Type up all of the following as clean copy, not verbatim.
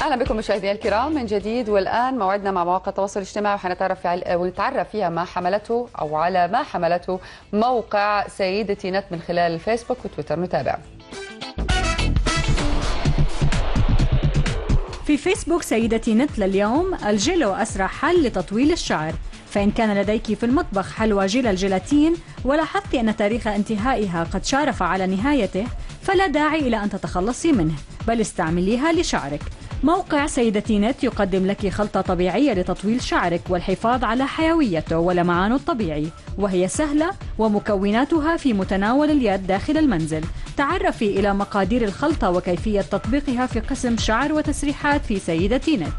اهلا بكم مشاهدينا الكرام من جديد، والان موعدنا مع مواقع التواصل الاجتماعي ونتعرف فيها ما حملته او على ما حملته موقع سيدتي نت من خلال الفيسبوك وتويتر. نتابع. في فيسبوك سيدتي نت لليوم: الجيلو أسرع حل لتطويل الشعر. فإن كان لديك في المطبخ حلوى جيل الجيلاتين ولاحظت أن تاريخ انتهائها قد شارف على نهايته، فلا داعي إلى أن تتخلصي منه، بل استعمليها لشعرك. موقع سيدتي نت يقدم لك خلطة طبيعية لتطويل شعرك والحفاظ على حيويته ولمعانه الطبيعي، وهي سهلة ومكوناتها في متناول اليد داخل المنزل. تعرفي إلى مقادير الخلطة وكيفية تطبيقها في قسم شعر وتسريحات في سيدتي نت.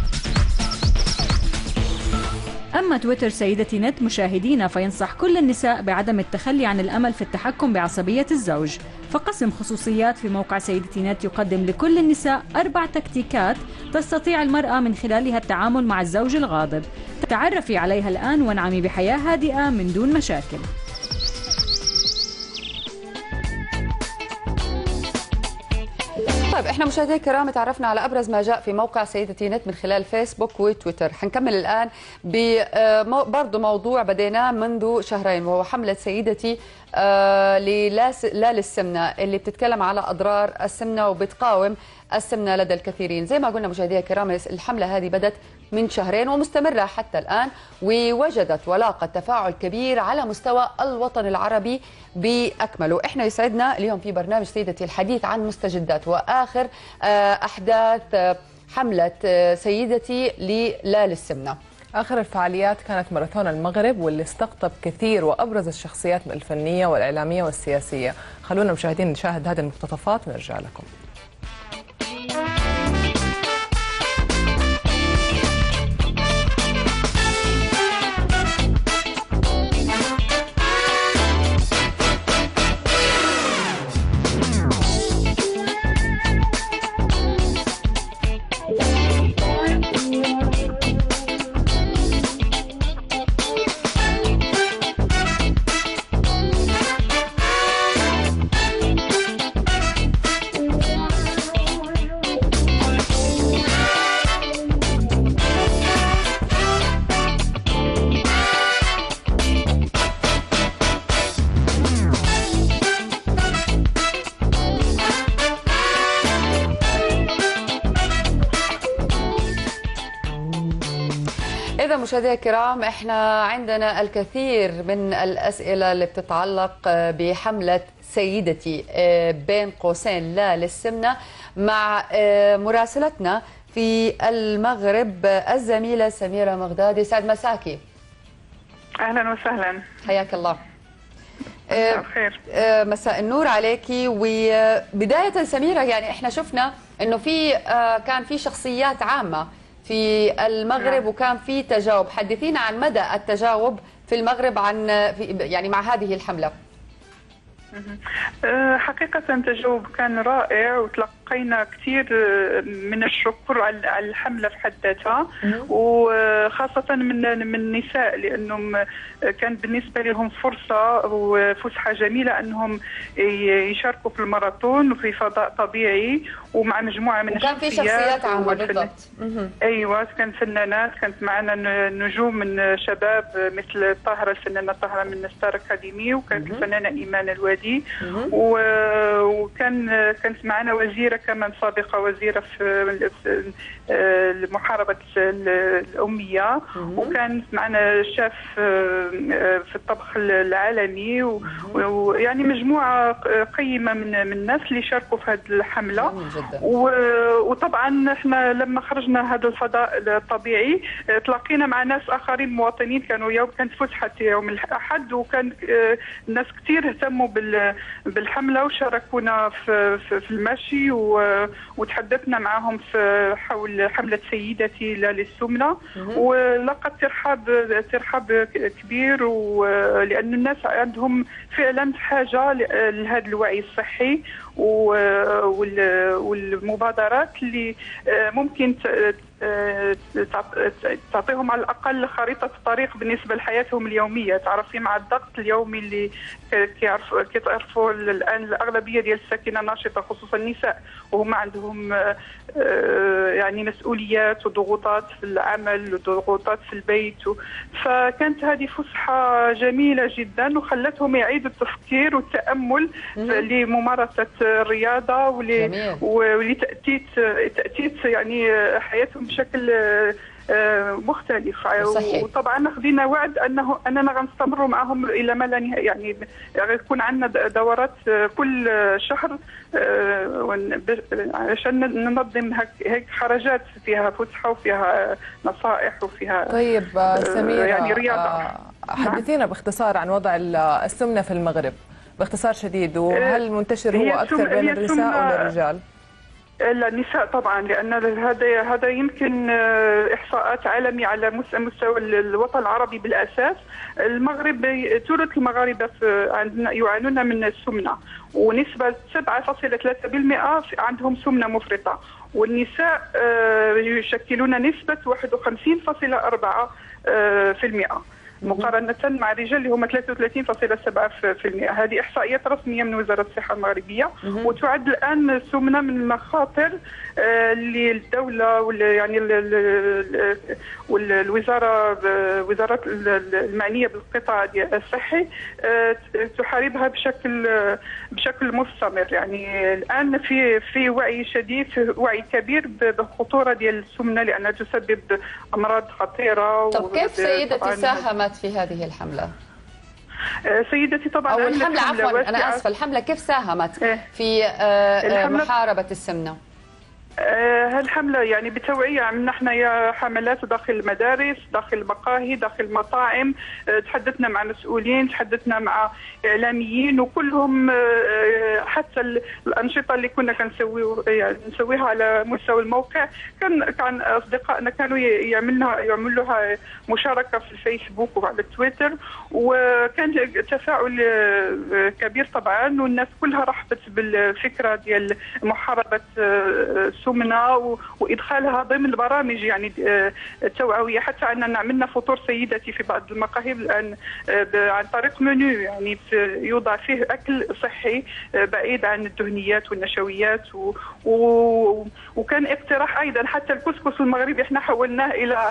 أما تويتر سيدتي نت مشاهدينا، فينصح كل النساء بعدم التخلي عن الأمل في التحكم بعصبية الزوج. فقسم خصوصيات في موقع سيدتي نت يقدم لكل النساء 4 تكتيكات تستطيع المرأة من خلالها التعامل مع الزوج الغاضب. تعرفي عليها الآن وانعمي بحياة هادئة من دون مشاكل. طيب، احنا مشاهدينا الكرام تعرفنا على ابرز ما جاء في موقع سيدتي نت من خلال فيسبوك وتويتر. حنكمل الان برضه موضوع بديناه منذ شهرين، وهو حملة سيدتي لا للسمنة، اللي بتتكلم على اضرار السمنة وبتقاوم السمنة لدى الكثيرين. زي ما قلنا مشاهدينا الكرام، الحملة هذه بدت من شهرين ومستمرة حتى الآن، ووجدت ولاقت تفاعل كبير على مستوى الوطن العربي بأكمله. احنا يسعدنا اليوم في برنامج سيدتي الحديث عن مستجدات وآخر أحداث حملة سيدتي لا للسمنة. آخر الفعاليات كانت ماراثون المغرب، واللي استقطب كثير وأبرز الشخصيات الفنية والإعلامية والسياسية. خلونا مشاهدين نشاهد هذه المقتطفات ونرجع لكم. إذا مشاهدينا الكرام، احنا عندنا الكثير من الأسئلة اللي بتتعلق بحملة سيدتي بين قوسين لا للسمنة مع مراسلتنا في المغرب الزميلة سميرة مغدادي. سعد مساكي. أهلا وسهلا. حياك الله. مساء الخير. مساء النور عليكي. وبداية سميرة، يعني احنا شفنا انه كان في شخصيات عامة في المغرب وكان في تجاوب. حدثينا عن مدى التجاوب في المغرب يعني مع هذه الحملة. حقيقة التجاوب كان رائع، وتلقينا كثير من الشكر على الحملة في حد ذاتها، وخاصة من النساء، لأنهم كان بالنسبة لهم فرصة وفسحة جميلة أنهم يشاركوا في الماراثون وفي فضاء طبيعي ومع مجموعة من الشخصيات. وكان في شخصيات عامة بالضبط. أيوة، كانت فنانات، كانت معنا نجوم من شباب مثل طاهرة، الفنانة طاهرة من ستار أكاديمي، وكانت الفنانة إيمان الوادي، كانت معنا وزيرة كمان سابقة، وزيرة في محاربة الأمية، وكانت معنا شاف في الطبخ العالمي، ويعني مجموعة قيمة من الناس اللي شاركوا في هذه الحملة. وطبعا احنا لما خرجنا هذا الفضاء الطبيعي تلاقينا مع ناس آخرين مواطنين، كانت فسحة يوم الأحد، وكان الناس كثير اهتموا بالحملة وشاركونا في المشي، وتحدثنا معهم حول حملة سيدتي لا للسمنة، ولقد ترحاب كبير، لأن الناس عندهم فعلا حاجة لهذا الوعي الصحي والمبادرات اللي ممكن تعطيهم على الأقل خريطة طريق بالنسبة لحياتهم اليومية. تعرفي مع الضغط اليومي اللي كيعرفوا الآن الأغلبية ديال الساكنة ناشطة خصوصا النساء، وهم عندهم يعني مسؤوليات وضغوطات في العمل وضغوطات في البيت، فكانت هذه فسحة جميلة جدا وخلتهم يعيدوا التفكير والتأمل لممارسة الرياضة ولتأتيت يعني حياتهم بشكل مختلف. صحيح. وطبعا خذينا وعد اننا غنستمروا معهم الى ما لا نهايه، يعني غيكون عندنا دورات كل شهر عشان ننظم هيك خرجات فيها فسحه وفيها نصائح وفيها طيب سميرة، يعني رياضه. حدثينا باختصار عن وضع السمنه في المغرب باختصار شديد، وهل منتشر هو اكثر بين النساء ولا الرجال؟ لا النساء طبعا، لان هذا يمكن احصاءات عالميه على مستوى الوطن العربي بالاساس. المغرب ثلث المغاربه عندنا يعانون من السمنه، ونسبه 7.3% عندهم سمنه مفرطه، والنساء يشكلون نسبه 51.4% مقارنة مع الرجال اللي هم 33.7%. هذه إحصائيات رسمية من وزارة الصحة المغربية، وتعد الآن السمنة من المخاطر للدولة يعني والوزارة وزارة المعنية بالقطاع الصحي تحاربها بشكل مستمر. يعني الآن في وعي شديد، وعي كبير بخطورة ديال السمنة لأنها تسبب أمراض خطيرة. طب كيف سيدتي ساهمت في هذه الحملة؟ سيدتي طبعا أو الحملة عفوا أنا آسفة، الحملة كيف ساهمت في محاربة السمنة؟ هالحملة يعني بتوعية عملنا احنا حملات داخل المدارس، داخل المقاهي، داخل المطاعم، تحدثنا مع مسؤولين، تحدثنا مع إعلاميين، وكلهم حتى الأنشطة اللي كنا نسويها على مستوى الموقع كان أصدقائنا كانوا يعملوها مشاركة في الفيسبوك وعلى تويتر، وكان تفاعل كبير طبعا، والناس كلها رحبت بالفكرة ديال محاربة السمنة وإدخالها ضمن البرامج يعني التوعوية. حتى أننا عملنا فطور سيدتي في بعض المقاهي الآن عن طريق منيو يعني يوضع فيه أكل صحي بعيد عن الدهنيات والنشويات، وكان اقتراح أيضا حتى الكسكس المغربي احنا حولناه إلى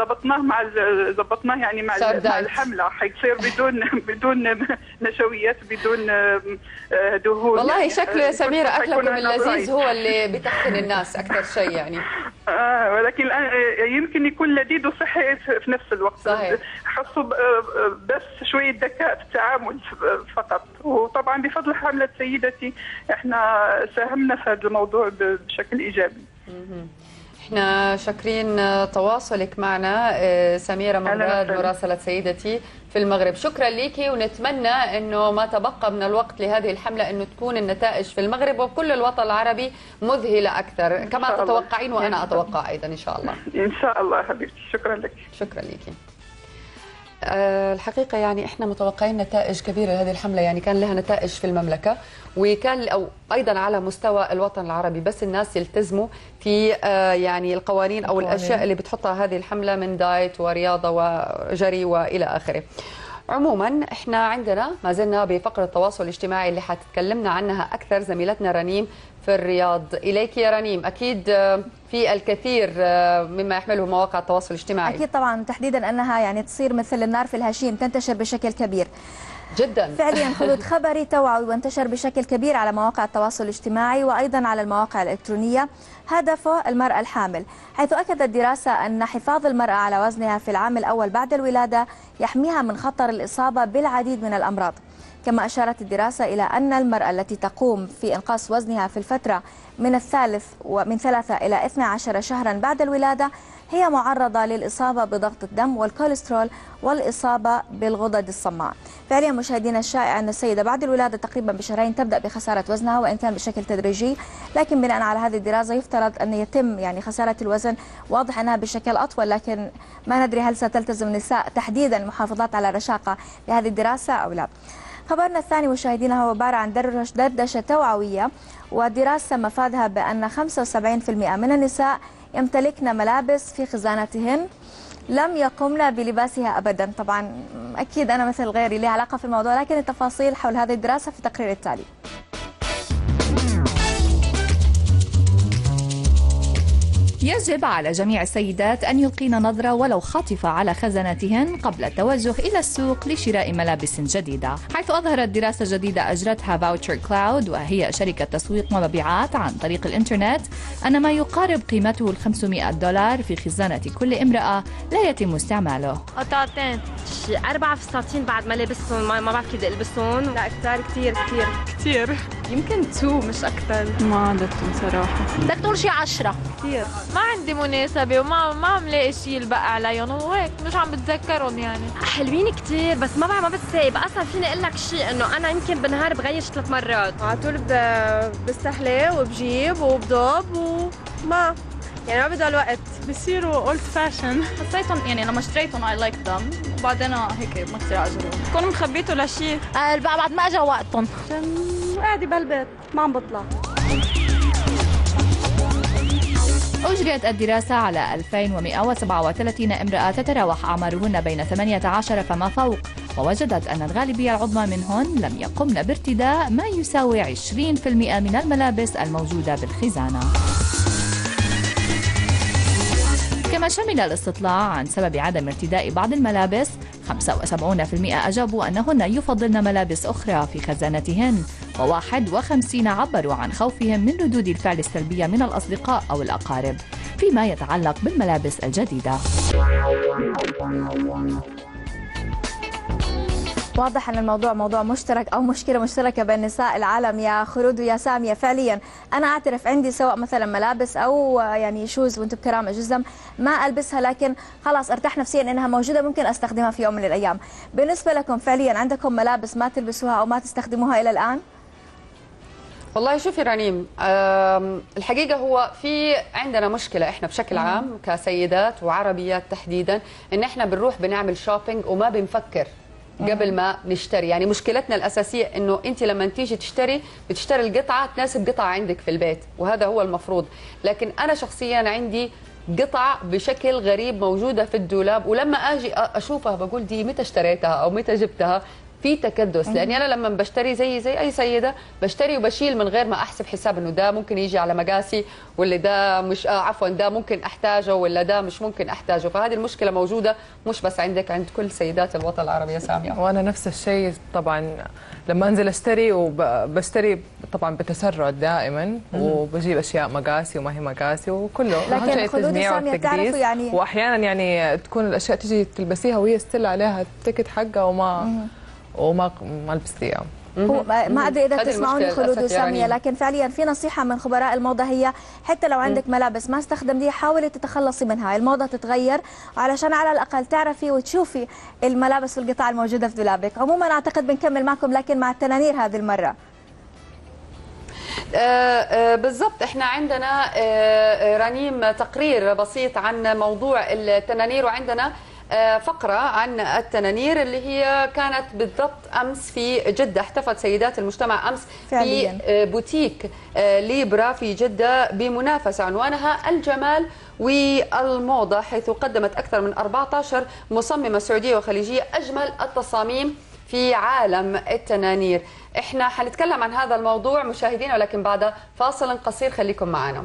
ضبطناه يعني مع الحملة، حيصير بدون نشويات بدون دهون. والله شكله سميرة أكلكم اللذيذ هو اللي بتحسن الناس أكثر شيء يعني. ولكن الآن يمكن يكون لذيذ وصحي في نفس الوقت. صحيح. خاصه بس شوية ذكاء في التعامل فقط. وطبعا بفضل حملة سيدتي احنا ساهمنا في هذا الموضوع بشكل إيجابي. احنا شاكرين تواصلك معنا سميرة مغداد مراسلة سيدتي في المغرب. شكرا ليكي، ونتمنى انه ما تبقى من الوقت لهذه الحملة انه تكون النتائج في المغرب وكل الوطن العربي مذهلة اكثر كما تتوقعين وانا اتوقع ايضا ان شاء الله. ان شاء الله حبيبتي، شكرا لك. شكرا ليكي. الحقيقة يعني احنا متوقعين نتائج كبيرة لهذه الحملة، يعني كان لها نتائج في المملكة وكان أو أيضا على مستوى الوطن العربي، بس الناس يلتزموا في يعني القوانين أو الأشياء اللي بتحطها هذه الحملة من دايت ورياضة وجري وإلى آخره. عموما احنا عندنا ما زلنا بفقرة التواصل الاجتماعي اللي حتتكلمنا عنها أكثر زميلتنا رنيم في الرياض. إليك يا رنيم، أكيد في الكثير مما يحمله مواقع التواصل الاجتماعي. أكيد طبعا، تحديدا أنها يعني تصير مثل النار في الهشيم، تنتشر بشكل كبير جدا فعليا. خلود خبري توعوي وانتشر بشكل كبير على مواقع التواصل الاجتماعي وأيضا على المواقع الإلكترونية، هدفه المرأة الحامل، حيث أكدت دراسة أن حفاظ المرأة على وزنها في العام الأول بعد الولادة يحميها من خطر الإصابة بالعديد من الأمراض. كما أشارت الدراسة إلى أن المرأة التي تقوم في إنقاص وزنها في الفترة من 3 إلى 12 شهرا بعد الولادة هي معرضة للإصابة بضغط الدم والكوليسترول والإصابة بالغدد الصماء. فعليا مشاهدينا، الشائع أن السيدة بعد الولادة تقريبا بشهرين تبدأ بخسارة وزنها، وإن كان بشكل تدريجي، لكن بناء على هذه الدراسة يفترض أن يتم يعني خسارة الوزن، واضح أنها بشكل أطول، لكن ما ندري هل ستلتزم النساء تحديدا المحافظات على الرشاقة لهذه الدراسة أو لا. خبرنا الثاني مشاهدينا هو عبارة عن دردشة توعوية، ودراسة مفادها بأن 75% من النساء يمتلكن ملابس في خزانتهن لم يقمن بلباسها أبدا. طبعا أكيد أنا مثل غيري لي علاقة في الموضوع، لكن التفاصيل حول هذه الدراسة في التقرير التالي. يجب على جميع السيدات أن يلقين نظرة ولو خاطفة على خزاناتهن قبل التوجه إلى السوق لشراء ملابس جديدة، حيث أظهرت دراسة جديدة أجرتها فاوتشر كلاود وهي شركة تسويق ومبيعات عن طريق الإنترنت أن ما يقارب قيمته $500 في خزانة كل امرأة لا يتم استعماله. قطعتين شي 4 فساتين بعد ما لبسهم ما بعرف كيف البسهم. لا كتير يمكن 2 مش أكثر. ما عادتهم صراحة. بدك تقول شي 10 كتير. ما عندي مناسبة وما عم لاقي شيء البقى عليهم وهيك مش عم بتذكرهم يعني. حلوين كتير بس ما بتسايب. اصلا فيني اقول لك شيء انه انا يمكن بالنهار بغير 3 مرات على طول بستحلي وبجيب وبضب وما يعني ما بضل وقت. بصيروا اولد فاشن. حسيتهم يعني لما اشتريتهم اي لايك ذم وبعدين هيك ما كثير عجبوني. كون مخبيته لشيء. بعد ما اجى وقتهم عشان قاعده بالبيت ما عم بطلع. أجريت الدراسة على 2137 امرأة تتراوح أعمارهن بين 18 فما فوق، ووجدت أن الغالبية العظمى منهن لم يقمن بارتداء ما يساوي 20% من الملابس الموجودة بالخزانة. كما شمل الاستطلاع عن سبب عدم ارتداء بعض الملابس 75% أجابوا أنهن يفضلن ملابس أخرى في خزانتهن، و51 عبروا عن خوفهم من ردود الفعل السلبية من الأصدقاء أو الأقارب فيما يتعلق بالملابس الجديدة. واضح أن الموضوع موضوع مشترك أو مشكلة مشتركة بين نساء العالم يا خلود ويا سامية. فعليا أنا أعترف عندي سواء مثلا ملابس أو يعني شوز وأنتم بكرامة جزم ما ألبسها، لكن خلاص أرتاح نفسيا إنها موجودة ممكن أستخدمها في يوم من الأيام. بالنسبة لكم فعليا عندكم ملابس ما تلبسوها أو ما تستخدموها إلى الآن؟ والله شوفي رنيم، الحقيقة هو في عندنا مشكلة احنا بشكل عام كسيدات وعربيات تحديدا، ان احنا بنروح بنعمل شوبينج وما بنفكر قبل ما نشتري. يعني مشكلتنا الأساسية انه انت لما تيجي بتشتري القطعة تناسب قطعة عندك في البيت، وهذا هو المفروض. لكن انا شخصيا عندي قطع بشكل غريب موجودة في الدولاب، ولما اجي اشوفها بقول دي متى اشتريتها او متى جبتها. في تكدس، لاني انا لما بشتري زي اي سيده بشتري وبشيل من غير ما احسب حساب انه ده ممكن يجي على مقاسي، ولا ده مش عفوا ده ممكن احتاجه ولا ده مش ممكن احتاجه. فهذه المشكله موجوده مش بس عندك، عند كل سيدات الوطن العربي يا ساميه. وانا نفس الشيء طبعا، لما انزل اشتري وبشتري طبعا بتسرع دائما، وبجيب اشياء مقاسي وما هي مقاسي وكله. لكن خلود ساميه بتعرفوا يعني واحيانا يعني تكون الاشياء تجي تلبسيها وهي ستيل عليها التيكت حقها وما لبستيها. ما ادري اذا تسمعوني خلود وساميه، لكن فعليا في نصيحه من خبراء الموضه، هي حتى لو عندك ملابس ما استخدمتيها حاولي تتخلصي منها. الموضه تتغير علشان على الاقل تعرفي وتشوفي الملابس والقطع الموجوده في دولابك. عموما اعتقد بنكمل معكم لكن مع التنانير هذه المره. بالضبط، احنا عندنا رنيم تقرير بسيط عن موضوع التنانير، وعندنا فقرة عن التنانير اللي هي كانت بالضبط أمس في جدة. احتفلت سيدات المجتمع أمس في بوتيك ليبرا في جدة بمنافسة عنوانها الجمال والموضة، حيث قدمت أكثر من 14 مصممة سعودية وخليجية أجمل التصاميم في عالم التنانير. احنا حنتكلم عن هذا الموضوع مشاهدينا، ولكن بعد فاصل قصير خليكم معنا.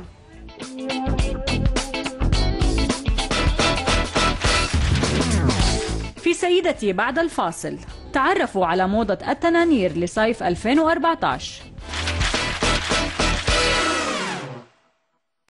في سيدتي بعد الفاصل تعرفوا على موضة التنانير لصيف 2014.